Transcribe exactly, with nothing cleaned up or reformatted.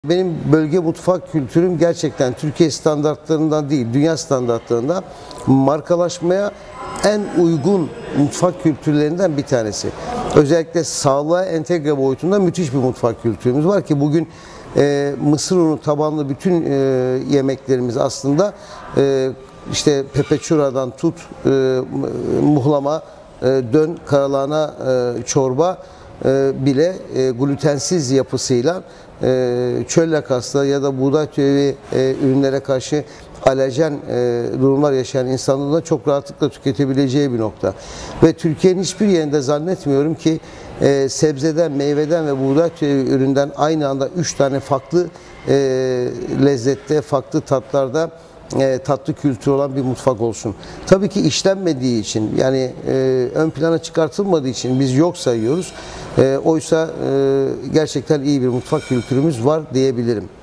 Benim bölge mutfak kültürüm gerçekten Türkiye standartlarından değil, dünya standartlarında markalaşmaya en uygun mutfak kültürlerinden bir tanesi. Özellikle sağlığa entegre boyutunda müthiş bir mutfak kültürümüz var ki bugün e, mısır unu tabanlı bütün e, yemeklerimiz aslında e, işte pepeçuradan tut, e, muhlama, e, dön, karalahana e, çorba e, bile e, glutensiz yapısıyla e, çöl lakaslı ya da buğday türevi e, ürünlere karşı alerjen e, durumlar yaşayan insanların da çok rahatlıkla tüketebileceği bir nokta. Ve Türkiye'nin hiçbir yerinde zannetmiyorum ki e, sebzeden, meyveden ve buğday türevi üründen aynı anda üç tane farklı e, lezzette, farklı tatlarda E, tatlı kültürü olan bir mutfak olsun. Tabii ki işlenmediği için, yani e, ön plana çıkartılmadığı için biz yok sayıyoruz. E, oysa e, gerçekten iyi bir mutfak kültürümüz var diyebilirim.